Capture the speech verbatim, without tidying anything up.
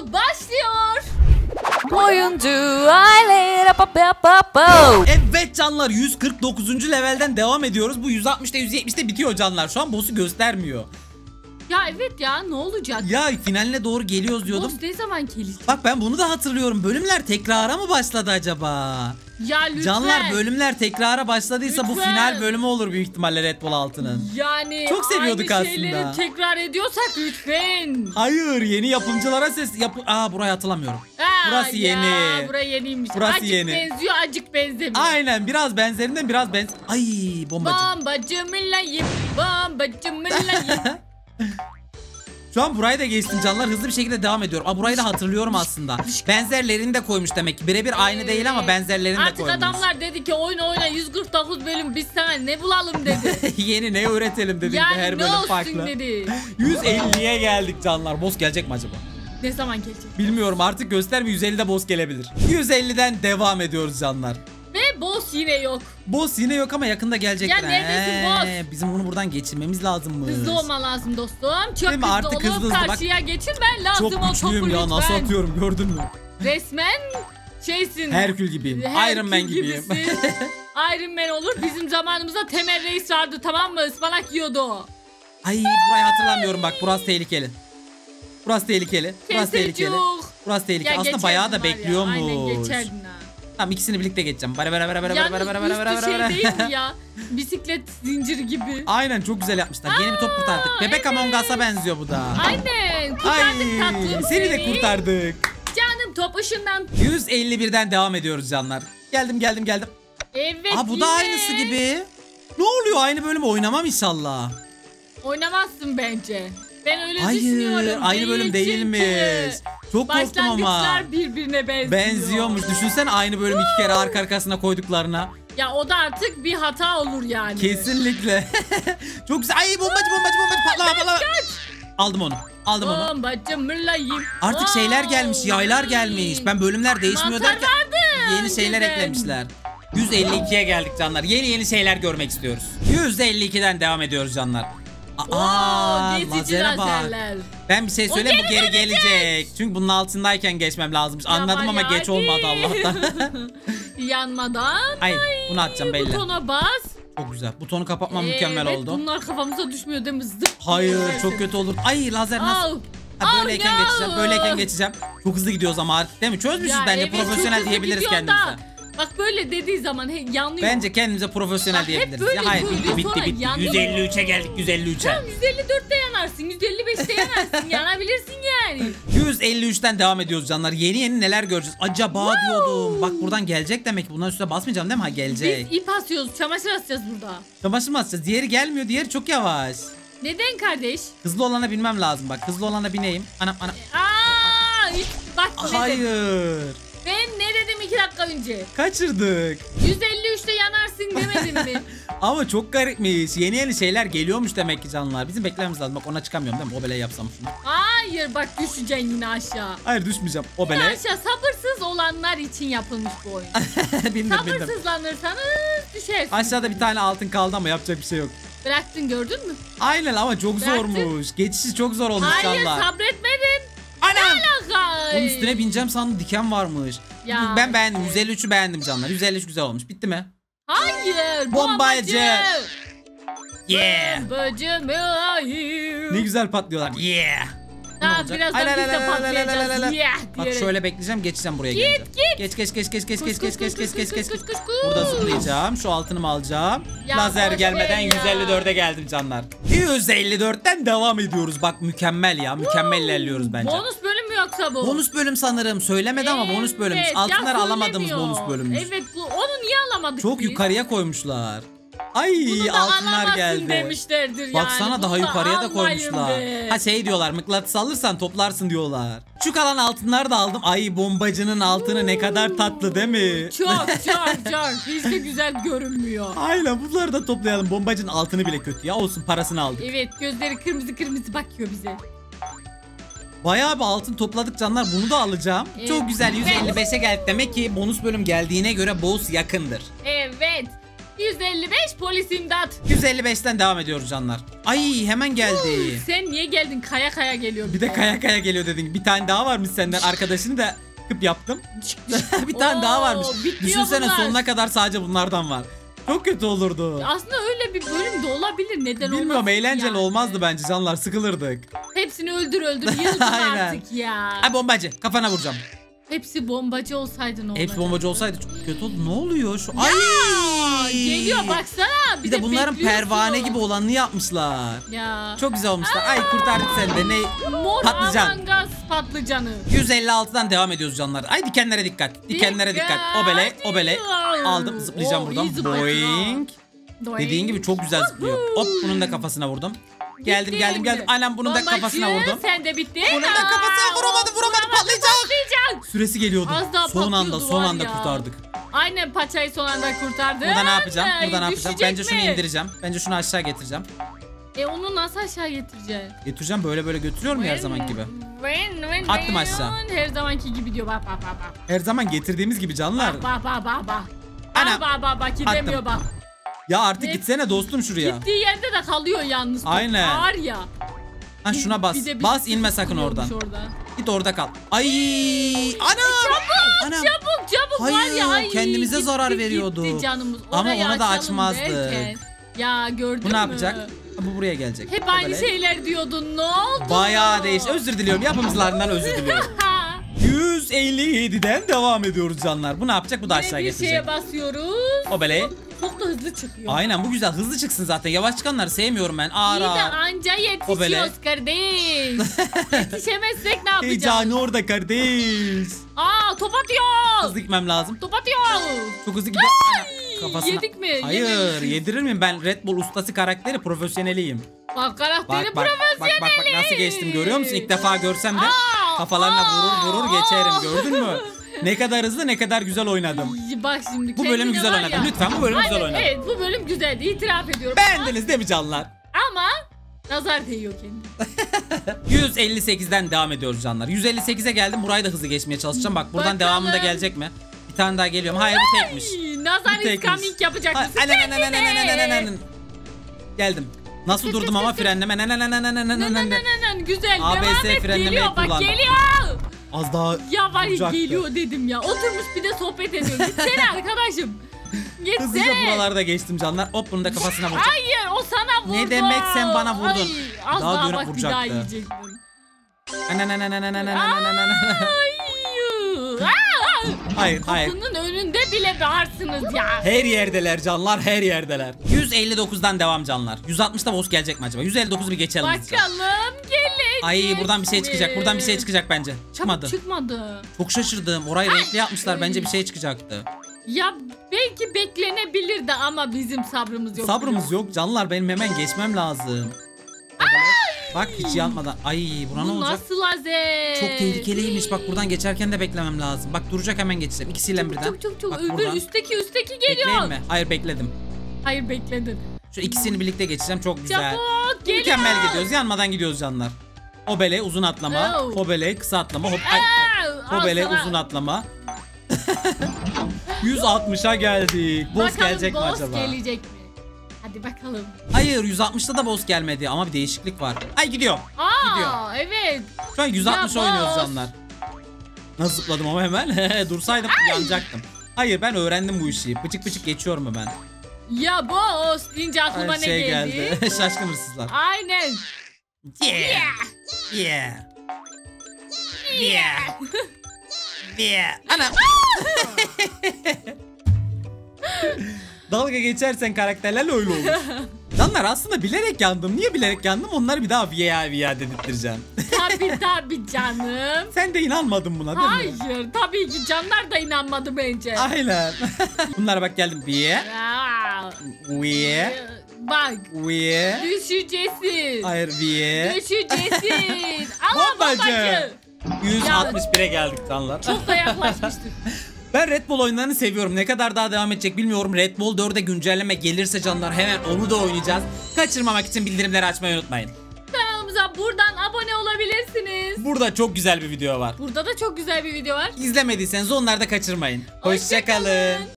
başlıyor. Oyuncu aile. Evet canlar, yüz kırk dokuzuncu levelden devam ediyoruz. Bu yüz altmışta yüz yetmişte bitiyor canlar. Şu an boss'u göstermiyor. Ya evet ya, ne olacak? Ya finaline doğru geliyoruz diyordum. Boss ne zaman gelecek? Bak ben bunu da hatırlıyorum. Bölümler tekrara mı başladı acaba? Ya lütfen. Canlar, bölümler tekrara başladıysa Lütfen. bu final bölümü olur büyük ihtimalle Red Bull altının. Yani çok seviyorduk aynı aslında. şeyleri tekrar ediyorsak lütfen. Hayır, yeni yapımcılara ses yap. Aa, burayı hatırlamıyorum. Aa, Burası ya, yeni. Burası yeniymiş. Burası acık yeni. benziyor, acık benzemiyor. Aynen, biraz benzerinden biraz benz. Ay bombacı. Bombacı millayım, bombacı millayım. Şu an burayı da geçtim canlar, hızlı bir şekilde devam ediyorum. Aa, burayı da hatırlıyorum aslında. Benzerlerini de koymuş demek ki. Birebir aynı değil ama benzerlerini de Artık koymuş. adamlar dedi ki oyna oyna yüz kırk dokuz bölüm, biz sana ne bulalım dedi. Yeni ne öğretelim dedik, Yani her ne bölüm olsun farklı. dedi. yüz elliye geldik canlar. Boss gelecek mi acaba? Ne zaman gelecek? Bilmiyorum, artık gösterme, yüz ellide boss gelebilir. yüz elliden devam ediyoruz canlar. Ve boss yine yok. Boss yine yok ama yakında gelecek. Ya neredesin boss? Bizim bunu buradan geçirmemiz lazımmış. Hızlı olma lazım dostum. Çok Değil mi? hızlı Artık olup hızlı hızlı. Bak, karşıya geçirmen lazım. çok o güçlüyüm topu ya, lütfen. nasıl atıyorum gördün mü? Resmen şeysin. Herkül gibiyim. Herkül Iron Man gibiyim. gibisin. Iron Man olur. Bizim zamanımızda Temel Reis vardı, tamam mı? Ispanak yiyordu o. Ay, burayı hatırlamıyorum, bak burası tehlikeli. Burası tehlikeli. Burası tehlikeli. Kesecuk. Burası tehlikeli. Ya Aslında bayağı da geçerdin var ya, bekliyormuş. Aynen geçerdin ha. Tamam, ikisini birlikte geçeceğim. Bara bara bara bara bara bara bara bara Yalnız bara bara. üstü şey değil mi ya? Bisiklet zinciri gibi. Aynen, çok güzel yapmışlar. Yeni bir top kurtardık. Bebek evet. Among Us'a benziyor bu da. Aynen. Kurtardık tatlım seni de kurtardık. Canım top ışından. yüz elli birden devam ediyoruz canlar. Geldim geldim geldim. Evet. Aa, bu yine. da aynısı gibi. Ne oluyor, aynı bölümü oynamam inşallah. Oynamazsın bence. Ben öyle Hayır, düşünüyorum. aynı bölüm Değil değilmiş. çünkü. Çok korktum ama. Başlangıçlar birbirine benziyor. Benziyormuş. Düşünsene aynı bölüm iki kere arka arkasına koyduklarına. Ya o da artık bir hata olur yani. Kesinlikle. Çok güzel. Ay, bombacı bombacı bombacı patlama patlama. Aldım onu. Aldım onu. Bombacı mırlayım. Artık şeyler gelmiş, yaylar gelmiş. Ben bölümler değişmiyor Mantar derken vardı yeni şeyler önceden. eklemişler. yüz elli ikiye geldik canlar. Yeni yeni şeyler görmek istiyoruz. yüz elli ikiden devam ediyoruz canlar. Aa, geçici lazere bak. lazerler. Ben bir şey söyleyeyim, bu geri geri gelecek. Çünkü bunun altındayken geçmem lazımmış. Anladım ama Yapma geç ya, olmadı hadi. Allah'tan. Yanmadan. Ay, bunu atacağım belli. Butona bas. Çok güzel. Butonu kapatmam mükemmel Evet, oldu. bunlar kafamıza düşmüyor değil mi? Zıp. Hayır, çok kötü olur. Ay, lazer nasıl? Al. Ha, Al böyleyken ya. geçeceğim. Böyleyken geçeceğim. Çok hızlı gidiyoruz ama artık, değil mi? Çözmüşüz Ya bence. evet, çok Profesyonel hızlı diyebiliriz gidiyor da. kendimize. Bak böyle dediği zaman he, yanlıyor. Bence kendimize profesyonel Bak, hep diyebiliriz. böyle Ya hayır, söylüyor, bitti bitti sonra bitti. yanıyor. yüz elli üçe geldik, yüz elli üçe. Tamam, yüz elli dörtte yanarsın, yüz elli beşte yanarsın, yanabilirsin yani. yüz elli üçten devam ediyoruz canlar. Yeni yeni neler göreceğiz? Acaba Wow. diyordum. Bak buradan gelecek demek ki. Bunların üstüne basmayacağım değil mi? Ha, gelecek. Biz ip asıyoruz, çamaşır asacağız burada. Çamaşır mı asacağız? Diğeri gelmiyor. Diğeri çok yavaş. Neden kardeş? Hızlı olana binmem lazım bak. Hızlı olana bineyim. Anam anam. Aa, hiç bak ne dedim. Hayır. Ben ne dedim iki dakika önce? Kaçırdık. yüz elli üçte yanarsın demedim mi? Ama çok garipmiş. Yeni yeni şeyler geliyormuş demek ki canlar. Bizim beklememiz lazım. Bak, ona çıkamıyorum değil mi? O beleği yapsam şunu. Hayır, bak düşeceksin yine aşağı. Hayır, düşmeyeceğim. O Yine beleği. aşağı, sabırsız olanlar için yapılmış bu oyun. bindim bindim. Sabırsızlanırsanız düşersin. Aşağıda bir tane altın kaldı ama yapacak bir şey yok. Bıraktın, gördün mü? Aynen ama çok Bıraktın. zormuş. Geçişi çok zor olmuş Hayır, canlar. sabretmedin. Anam. Alaka. Onun üstüne bineceğim sandım, diken varmış. Ya. Ben beğendim. yüz elli üçü beğendim canlar. yüz elli üç güzel olmuş. Bitti mi? Hayır. Bombacı. Yeah. Bombacı mülayim. Ne güzel patlıyorlar. Yeah. Ne Ha, olacak? birazdan Ay, la, biz la, de la, la, la, la, la, patlayacağız. la. Yeah Bak diyerek. şöyle bekleyeceğim, geçeceğim buraya. Git, geleceğim. git. Geç geç geç geç geç geç Koş, geç koş, geç koş, geç koş, geç geç koş, geç. koş, koş, koş. Burada zıplayacağım. Şu altınımı alacağım. Ya Lazer boş gelmeden ver ya. yüz elli dörde geldim canlar. yüz elli dörtten devam ediyoruz. Bak mükemmel ya. Mükemmel ilerliyoruz bence. Bonus bölüm mü yoksa bu? Bonus bölüm sanırım. Söylemedi ama bonus bölüm. Evet, Altınlar ya alamadığımız söylemiyor. bonus bölümümüz. Evet, bu onu niye alamadık Çok biz? yukarıya koymuşlar. Ay, Bunu da altınlar alamazsın geldi. demişlerdir yani. Baksana, daha Bunu yukarıya da almayın koymuşlar. be. Ha, şey diyorlar, mıknatıs alırsan toplarsın diyorlar. Şu kalan altınları da aldım. Ay, bombacının altını ne kadar tatlı değil mi? Çok çok çok. Hiç de güzel görünmüyor. Aynen, bunları da toplayalım. Bombacının altını bile kötü ya. Olsun, parasını aldık. Evet, gözleri kırmızı kırmızı bakıyor bize. Bayağı bir altın topladık canlar. Bunu da alacağım. Evet. Çok güzel, yüz elli beşe geldik. Demek ki bonus bölüm geldiğine göre boss yakındır. Evet. yüz elli beş polis imdat. yüz elli beşten devam ediyoruz canlar. Ay hemen geldi. Sen niye geldin? Kaya kaya geliyor. Bir de kaya kaya geliyor dedin. Bir tane daha varmış senden. Arkadaşını da kıp yaptım. Bir tane Oo, daha varmış. bitmiyor Düşünsene bunlar. sonuna kadar sadece bunlardan var. Çok kötü olurdu. Aslında öyle bir bölüm de olabilir. Neden olmaz? Bilmiyorum, eğlenceli olmazdı bence canlar, sıkılırdık. Hepsini öldür öldür yıldım Aynen. artık ya. Ay bombacı, kafana vuracağım. Hepsi bombacı olsaydı ne olacak? Hepsi bombacı olsaydı çok kötü oldu. Ne oluyor şu? Ay! Geliyor baksana. Bir, Bir de bunların bekliyorsun. pervane gibi olanını yapmışlar. Ya. Çok güzel olmuşlar. Ay kurtardık seni de. Ne? Mor Patlıcan. amangas patlıcanı. yüz elli altıdan devam ediyoruz canlar. Ay dikenlere dikkat. Dikenlere dikkat. Obele, obele. Aldım, zıplayacağım Oo, buradan. iyi zıpladın Boing. Doink. Dediğin gibi çok güzel zıplıyor. Hop, bunun da kafasına vurdum. Geldim Bitti geldim geldim. mi? Aynen bunun da Bombacı, kafasına vurdum. Sen de bitti. Bunun da Aa, kafasına vuramadım, vuramadım, patlayacak. Patlayacak. Süresi geliyordu. Az daha Son anda patlıyordu son var anda ya. kurtardık. Aynen paçayı son anda kurtardı. Burada ne yapacağım? Ay, Burada ne yapacağım? düşecek Bence şunu mi? indireceğim. Bence şunu aşağı getireceğim. E onu nasıl aşağı getireceksin? Getireceğim, böyle böyle götürüyorum ya her zaman gibi. Vın, vın, Attım vın. aşağı. Her zamanki gibi diyor. Bak bak bak bak. Her zaman getirdiğimiz gibi canlar. Bak bak bak bak. Ana. Bak bak bak bak gidemiyor Attım. bak. Ya artık Ne? gitsene dostum şuraya. Gittiği yerde de kalıyor yalnız. Çok Aynen. Ağır ya. Ha şuna bas. Bir de bir Bas, inme sakın sıkılıyormuş oradan. orada. Git orada kal. Ay! Ana! Çabuk Anam. çabuk çabuk var Hayır, ya. Ay, kendimize gitti, zarar veriyordu. Gitti canımız. Ama Orayı ona da açalım açmazdık. derken. Ya gördün Bu mü? ne yapacak? Ha, bu buraya gelecek. Hep O aynı böyle. şeyler diyordun. Ne oldu? Bayağı değişti. Özür diliyorum. Yapımcılarından özür diliyorum. yüz elli yediden devam ediyoruz canlar. Bu ne yapacak? Bu da aşağı Bir getirecek. şeye basıyoruz. O böyle. Çok da hızlı çıkıyor. Aynen, bu güzel. Hızlı çıksın zaten. Yavaş çıkanları sevmiyorum ben. Ağır İyi de ağır. anca O böyle. yetişiyoruz kardeş. Yetişemezsek ne yapacağız? Heyecanı orada kardeş. Aa top atıyor. Hızlı gitmem lazım. Top atıyor. Çok hızlı gidiyor. Ana, kafasına. Yedik mi? Hayır, Yememişiz. yedirir miyim? Ben Red Bull ustası karakteri, profesyoneliyim. Bak karakteri Bak bak bak bak bak bak nasıl geçtim, görüyor musun? İlk defa görsem de Aa, kafalarına aa. vurur vurur geçerim, gördün mü? Ne kadar hızlı, ne kadar güzel oynadım. Bak şimdi Bu bölümü kendine güzel var oynadım. ya. Lütfen bu bölümü güzel Aynen, oynadım. Evet bu bölüm güzeldi, itiraf ediyorum. Beğendiniz değil mi canlar? Ama nazar değiyor kendine. yüz elli sekizden devam ediyoruz canlar. yüz elli sekize geldim. Burayı da hızlı geçmeye çalışacağım. Bak buradan Bakalım. devamında gelecek mi? Bir tane daha geliyorum. Hayır, bu tekmiş. Ay, nazar Bu is tekmiş. coming yapacak Ha, mısın? anan, anan, anan, anan, anan, anan, kendine? anan. Geldim. Nasıl durdum ama frenleme. Anan, anan, anan, anan, anan, Nan, nan, anan. nan, nan, güzel. A B S Devam et, frenlemeyi geliyor bak kullandım. geliyor. Az daha Ya var ya vuracaktı. geliyor dedim ya. Oturmuş bir de sohbet ediyor. Gitsene arkadaşım. Hızlıca Gitsene. buralarda geçtim canlar. Hop, bunu da kafasına vuracağım. Hayır o sana vurdu. Ne demek sen bana vurdun? Ay, az Daha daha, dönüp bak bir daha vuracaktı. yiyecektim. Anan, anan, anan, anan, anan, anan, anan. Ay. Aa! Hayır, hayır. Kapının önünde bile varsınız ya. Her yerdeler canlar, her yerdeler. yüz elli dokuzdan devam canlar. yüz altmışta boss gelecek mi acaba? yüz elli dokuzu bir geçelim hızlıca. Bakalım gelecek. Ay, buradan bir şey çıkacak. Buradan bir şey çıkacak bence. Çıkmadı. Çıkmadı. Çok şaşırdım. Orayı renkli yapmışlar. Bence bir şey çıkacaktı. Ya belki beklenebilirdi ama bizim sabrımız yok. Sabrımız yok canlar. Benim hemen geçmem lazım. Bak hiç yanmadan. Ay, buna ne Bu olacak? nasıl lazer? Çok tehlikeliymiş. Bak buradan geçerken de beklemem lazım. Bak duracak, hemen geçeceğim. İkisiyle Çok birden. çok çok çok. Bak Öbür buradan. üstteki üstteki geliyor. Bekleyeyim mi? Hayır, bekledim. Hayır bekledin. Şu ikisini birlikte geçeceğim. Çok güzel. Çabuk geliyor. Mükemmel gidiyoruz. Yanmadan gidiyoruz canlar. Obele uzun atlama. Oh. Obele kısa atlama. Hop. Ay, ay. Aa, al Obele sana. uzun atlama. yüz altmışa geldik. Boss Bakalım gelecek mi boss acaba? gelecek mi? Hadi bakalım. Hayır, yüz altmışta da boss gelmedi ama bir değişiklik var. Ay gidiyor. Aa Gidiyor. evet. Şu an yüz altmış Ya oynuyoruz boss. canlar. Nasıl zıpladım ama hemen. Dursaydım yanacaktım. Hayır, ben öğrendim bu işi. Bıçık bıçık geçiyorum mu ben? Ya boss deyince aklıma Ay, ne şey geldi? geldi. Şaşkın hırsızlar. Aynen. Yeah. Yeah. Yeah. Yeah. Ana. Dalga geçersen karakterlerle öyle olur. Canlar aslında bilerek yandım. Niye bilerek yandım? Onları bir daha viya viya dedirteceğim. Tabii tabii canım. Sen de inanmadın buna değil mi? Hayır tabii ki canlar da inanmadı bence. Aynen. Bunlara bak geldim. Viye. Ya. Viye. Bak Viye. düşeceksin. Hayır, viye. Düşeceksin. Ama Bombacı. babacı. yüz altmış bire geldik canlar. Çok da yaklaşmıştık. Ben Red Bull oyunlarını seviyorum. Ne kadar daha devam edecek bilmiyorum. Red Bull dörde güncelleme gelirse canlar hemen onu da oynayacağız. Kaçırmamak için bildirimleri açmayı unutmayın. Kanalımıza buradan abone olabilirsiniz. Burada çok güzel bir video var. Burada da çok güzel bir video var. İzlemediyseniz onları da kaçırmayın. Hoşça Hoşçakalın. kalın.